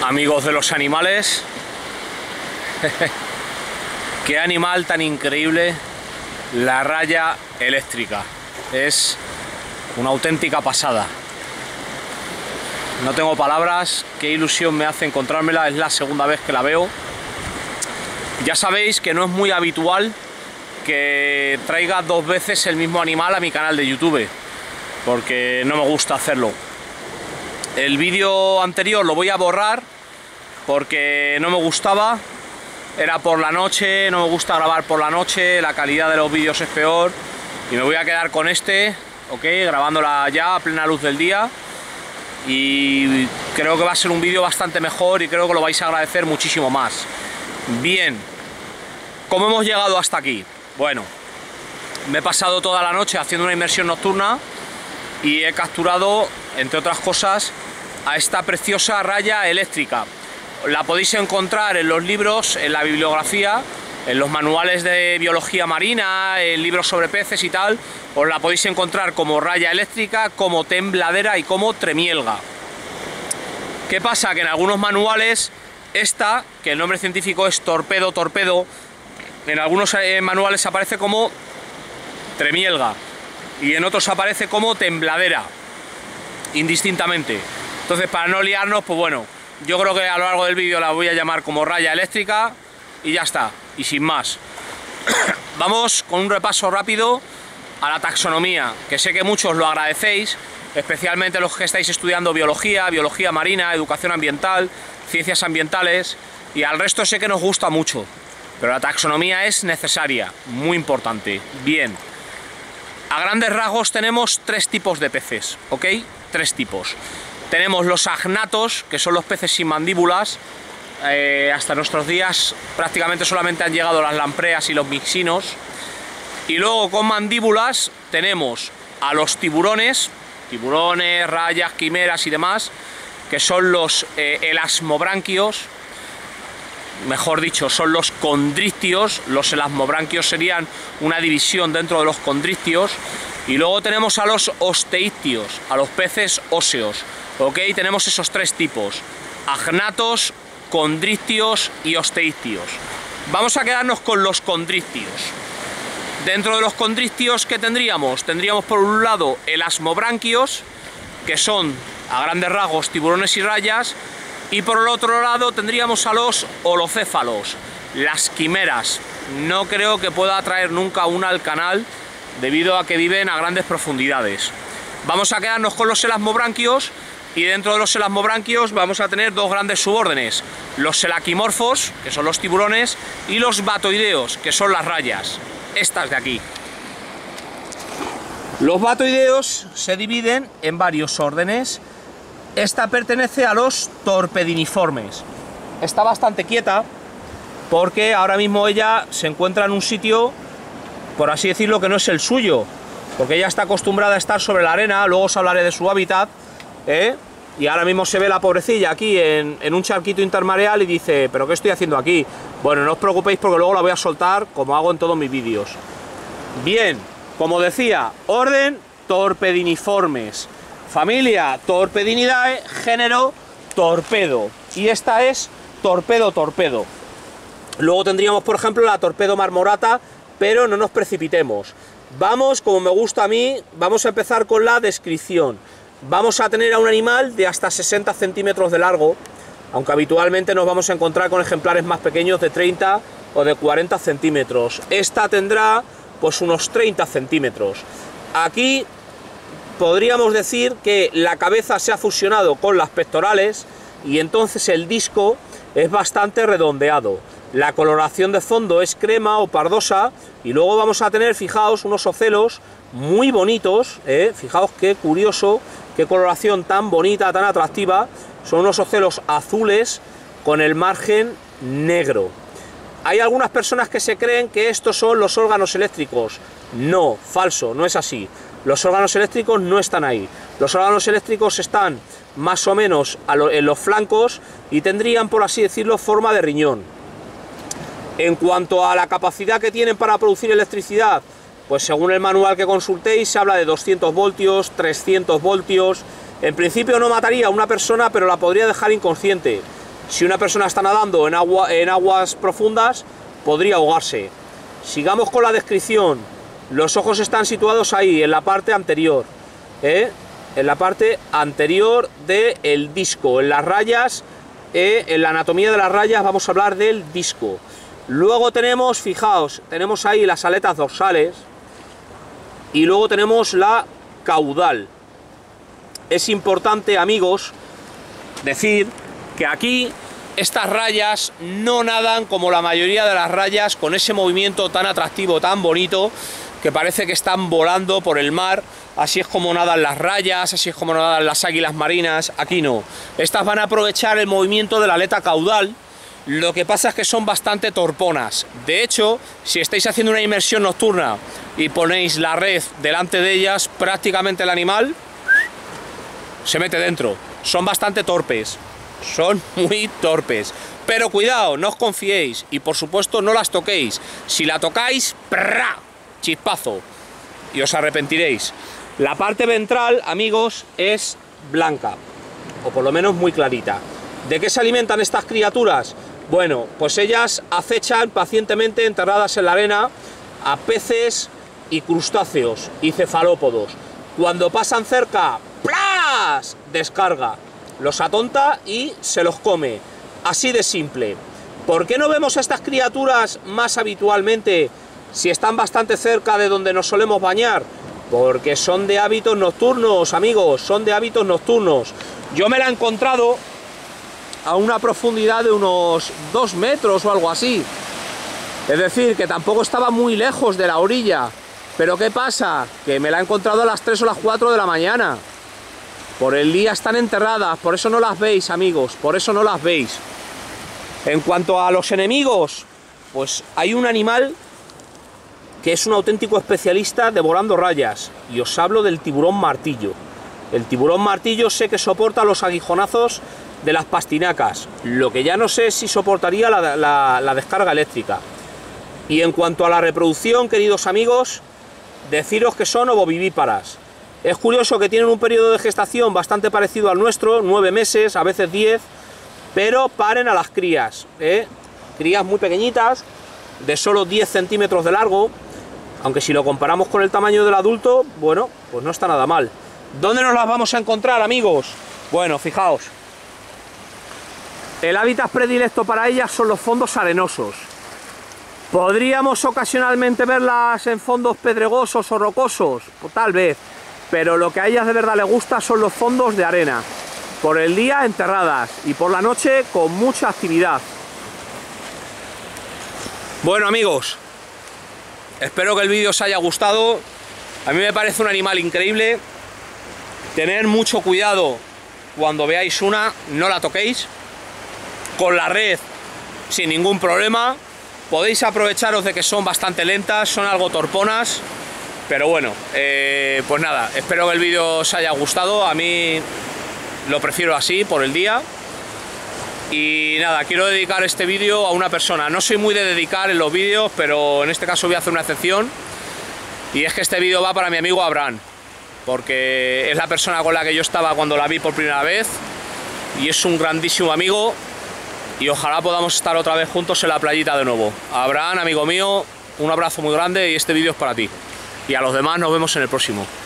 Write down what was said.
Amigos de los animales, qué animal tan increíble, la raya eléctrica, es una auténtica pasada. No tengo palabras, qué ilusión me hace encontrármela, es la segunda vez que la veo. Ya sabéis que no es muy habitual que traiga dos veces el mismo animal a mi canal de YouTube, porque no me gusta hacerlo. El vídeo anterior lo voy a borrar porque no me gustaba, era por la noche, no me gusta grabar por la noche, la calidad de los vídeos es peor y me voy a quedar con este, ok, grabándola ya a plena luz del día, y creo que va a ser un vídeo bastante mejor y creo que lo vais a agradecer muchísimo más. Bien, ¿cómo hemos llegado hasta aquí? Bueno, me he pasado toda la noche haciendo una inmersión nocturna y he capturado, entre otras cosas, a esta preciosa raya eléctrica. La podéis encontrar en los libros, en la bibliografía, en los manuales de biología marina, en libros sobre peces y tal. Os la podéis encontrar como raya eléctrica, como tembladera y como tremielga. ¿Qué pasa? Que en algunos manuales esta, que el nombre científico es torpedo, en algunos manuales aparece como tremielga y en otros aparece como tembladera, indistintamente. Entonces, para no liarnos, pues bueno, yo creo que a lo largo del vídeo la voy a llamar como raya eléctrica y ya está, y sin más. Vamos con un repaso rápido a la taxonomía, que sé que muchos lo agradecéis, especialmente los que estáis estudiando biología, biología marina, educación ambiental, ciencias ambientales, y al resto sé que nos gusta mucho, pero la taxonomía es necesaria, muy importante. Bien, a grandes rasgos tenemos tres tipos de peces, ¿ok? Tres tipos. Tenemos los agnatos, que son los peces sin mandíbulas. Hasta nuestros días prácticamente solamente han llegado las lampreas y los mixinos. Y luego con mandíbulas tenemos a los tiburones, rayas, quimeras y demás, que son los elasmobranquios, mejor dicho, son los condrictios. Los elasmobranquios serían una división dentro de los condrictios. Y luego tenemos a los osteictios, a los peces óseos. Ok, tenemos esos tres tipos: agnatos, condrictios y osteictios. Vamos a quedarnos con los condrictios. Dentro de los condrictios, ¿qué tendríamos? Tendríamos por un lado elasmobranquios, que son a grandes rasgos tiburones y rayas, y por el otro lado tendríamos a los holocéfalos, las quimeras. No creo que pueda traer nunca una al canal debido a que viven a grandes profundidades. Vamos a quedarnos con los elasmobranquios, y dentro de los elasmobranquios vamos a tener dos grandes subórdenes: los selaquimorfos, que son los tiburones, y los batoideos, que son las rayas, estas de aquí. Los batoideos se dividen en varios órdenes. Esta pertenece a los torpediniformes. Está bastante quieta porque ahora mismo ella se encuentra en un sitio, por así decirlo, que no es el suyo, porque ella está acostumbrada a estar sobre la arena. Luego os hablaré de su hábitat, y ahora mismo se ve la pobrecilla aquí en un charquito intermareal y dice: ¿pero qué estoy haciendo aquí? Bueno, no os preocupéis porque luego la voy a soltar como hago en todos mis vídeos. Bien, como decía, orden torpediniformes, familia Torpedinidae, género torpedo, y esta es torpedo. Luego tendríamos, por ejemplo, la torpedo marmorata, pero no nos precipitemos. Vamos, como me gusta a mí, vamos a empezar con la descripción. Vamos a tener a un animal de hasta 60 centímetros de largo, aunque habitualmente nos vamos a encontrar con ejemplares más pequeños de 30 o de 40 centímetros. Esta tendrá pues unos 30 centímetros. Aquí podríamos decir que la cabeza se ha fusionado con las pectorales y entonces el disco es bastante redondeado. La coloración de fondo es crema o pardosa, y luego vamos a tener, fijaos, unos ocelos muy bonitos, fijaos qué curioso, qué coloración tan bonita, tan atractiva. Son unos ocelos azules con el margen negro. Hay algunas personas que se creen que estos son los órganos eléctricos. No, falso, no es así. Los órganos eléctricos no están ahí. Los órganos eléctricos están más o menos en los flancos y tendrían, por así decirlo, forma de riñón. En cuanto a la capacidad que tienen para producir electricidad, pues según el manual que consultéis se habla de 200 voltios, 300 voltios. En principio no mataría a una persona, pero la podría dejar inconsciente. Si una persona está nadando en aguas profundas, podría ahogarse. Sigamos con la descripción. Los ojos están situados ahí, en la parte anterior, en la parte anterior del disco, en las rayas, en la anatomía de las rayas vamos a hablar del disco. Luego tenemos, fijaos, tenemos ahí las aletas dorsales y luego tenemos la caudal. Es importante, amigos, decir que aquí estas rayas no nadan como la mayoría de las rayas con ese movimiento tan atractivo, tan bonito, que parece que están volando por el mar. Así es como nadan las rayas, así es como nadan las águilas marinas. Aquí no. Estas van a aprovechar el movimiento de la aleta caudal. Lo que pasa es que son bastante torponas. De hecho, si estáis haciendo una inmersión nocturna y ponéis la red delante de ellas, prácticamente el animal se mete dentro. Son bastante torpes. Son muy torpes. Pero cuidado, no os confiéis. Y por supuesto no las toquéis. Si la tocáis, ¡prá! Chispazo. Y os arrepentiréis. La parte ventral, amigos, es blanca. O por lo menos muy clarita. ¿De qué se alimentan estas criaturas? Bueno, pues ellas acechan pacientemente enterradas en la arena a peces y crustáceos y cefalópodos. Cuando pasan cerca, ¡plas!, descarga. Los atonta y se los come. Así de simple. ¿Por qué no vemos a estas criaturas más habitualmente si están bastante cerca de donde nos solemos bañar? Porque son de hábitos nocturnos, amigos, son de hábitos nocturnos. Yo me la he encontrado a una profundidad de unos 2 metros o algo así. Es decir, que tampoco estaba muy lejos de la orilla. Pero ¿qué pasa? Que me la he encontrado a las 3 o las 4 de la mañana. Por el día están enterradas, por eso no las veis, amigos, por eso no las veis. En cuanto a los enemigos, pues hay un animal que es un auténtico especialista devorando rayas, y os hablo del tiburón martillo. El tiburón martillo sé que soporta los aguijonazos de las pastinacas, lo que ya no sé si soportaría la descarga eléctrica. Y en cuanto a la reproducción, queridos amigos, deciros que son ovovivíparas. Es curioso que tienen un periodo de gestación bastante parecido al nuestro, 9 meses, a veces 10, pero paren a las crías, crías muy pequeñitas, de solo 10 centímetros de largo, aunque si lo comparamos con el tamaño del adulto, bueno, pues no está nada mal. ¿Dónde nos las vamos a encontrar, amigos? Bueno, fijaos, el hábitat predilecto para ellas son los fondos arenosos. ¿Podríamos ocasionalmente verlas en fondos pedregosos o rocosos? Pues tal vez, pero lo que a ellas de verdad les gusta son los fondos de arena. Por el día enterradas y por la noche con mucha actividad. Bueno, amigos, espero que el vídeo os haya gustado. A mí me parece un animal increíble. Tened mucho cuidado cuando veáis una, no la toquéis. Con la red sin ningún problema. Podéis aprovecharos de que son bastante lentas, son algo torponas. Pero bueno, pues nada, espero que el vídeo os haya gustado. A mí lo prefiero así, por el día. Y nada, quiero dedicar este vídeo a una persona. No soy muy de dedicar en los vídeos, pero en este caso voy a hacer una excepción. Y es que este vídeo va para mi amigo Abraham, porque es la persona con la que yo estaba cuando la vi por primera vez. Y es un grandísimo amigo. Y ojalá podamos estar otra vez juntos en la playita de nuevo. Abraham, amigo mío, un abrazo muy grande y este vídeo es para ti. Y a los demás nos vemos en el próximo.